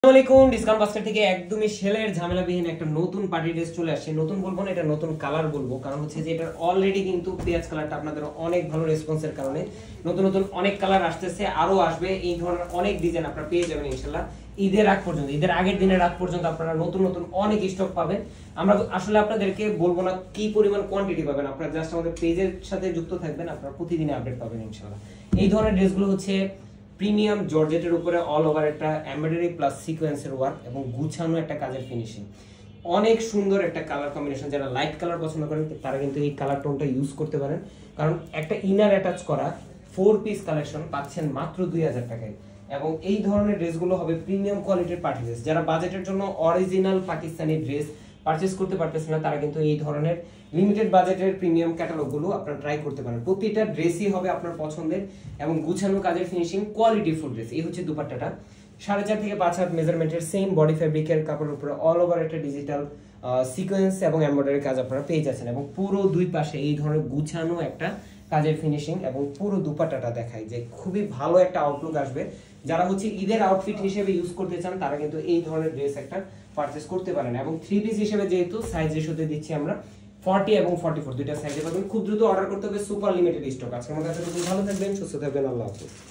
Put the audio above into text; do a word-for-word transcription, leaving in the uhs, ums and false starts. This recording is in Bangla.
আসসালামু আলাইকুম ডিসকাউন্ট বাস্টার থেকে একদমই সেলের ঝামেলাবিহীন একটা নতুন পার্টি ড্রেস চলে আসছে। নতুন বলবো না, এটা নতুন কালার বলবো, কারণ হচ্ছে যে এটা অলরেডি কিন্তু পেঁয়াজ কালারটা আপনাদের অনেক ভালো রেসপন্সের কারণে নতুন নতুন অনেক কালার আসতেছে, আরো আসবে। এই ধরনের অনেক ডিজাইন আপনারা পেয়ে যাবেন ইনশাআল্লাহ ঈদের আগ পর্যন্ত, ঈদের আগের দিনের আগ পর্যন্ত আপনারা নতুন নতুন অনেক স্টক পাবেন। আমরা আসলে আপনাদেরকে বলবো না কি পরিমাণ কোয়ান্টিটি পাবেন, আপনারা জাস্ট আমাদের পেজের সাথে যুক্ত থাকবেন, আপনারা প্রতিদিনই আপডেট পাবেন ইনশাআল্লাহ। এই ধরনের ড্রেসগুলো হচ্ছে প্রিমিয়াম জর্জেটের উপরে অল ওভার একটা এমব্রয়ডারি প্লাস সিকোয়েন্সের ওয়ার্ক এবং গুছানো একটা কাজের ফিনিশিং, অনেক সুন্দর একটা কালার কম্বিনেশন। যারা লাইট কালার পছন্দ করেন তারা কিন্তু এই কালার টোনটা ইউজ করতে পারেন, কারণ একটা ইনার অ্যাটাচ করা ফোর পিস কালেকশন পাচ্ছেন মাত্র দুই হাজার টাকায়। এবং এই ধরনের ড্রেসগুলো হবে প্রিমিয়াম কোয়ালিটির পার্টি ড্রেস। যারা বাজেটের জন্য অরিজিনাল পাকিস্তানি ড্রেস পারচেজ করতে পারতেছেন না, তারা কিন্তু এই ধরনের লিমিটেড বাজেটের প্রিমিয়াম ক্যাটালগুলো আপনারা ট্রাই করতে পারেন। প্রতিটা ড্রেসই হবে আপনার পছন্দের এবং গুছানো কাজের ফিনিশিং কোয়ালিটি ফুল ড্রেস। এই হচ্ছে দুপাট্টাটা, সাড়ে চার থেকে পাঁচ হাত মেজারমেন্টের সেম বডি ফ্যাব্রিকের কাপড়ের উপরে অল ওভার একটা ডিজিটাল সিকোয়েন্স এবং এমব্রয়ডারি কাজ আপনারা পেয়ে যাচ্ছেন, এবং পুরো দুই পাশে এই ধরনের গুছানো একটা কাজের ফিনিশিং এবং পুরো দুপাট্টাটা দেখায় যে খুবই ভালো একটা আউটলুক আসবে। যারা হচ্ছে ঈদের আউটফিট হিসেবে ইউজ করতে চান তারা কিন্তু এই ধরনের ড্রেস একটা পারচেজ করতে পারেন। এবং থ্রি পিস হিসেবে যেহেতু সাইজ রেশিওতে দিচ্ছি আমরা ফর্টি এবং ফর্টি ফোর দুইটা সাইজে পাবেন। খুব দ্রুত অর্ডার করতে হবে, সুপার লিমিটেড স্টক। আজকের মতো এতটুকু, ভালো থাকবেন, সুস্থ থাকবেন, আল্লাহ হাফেজ।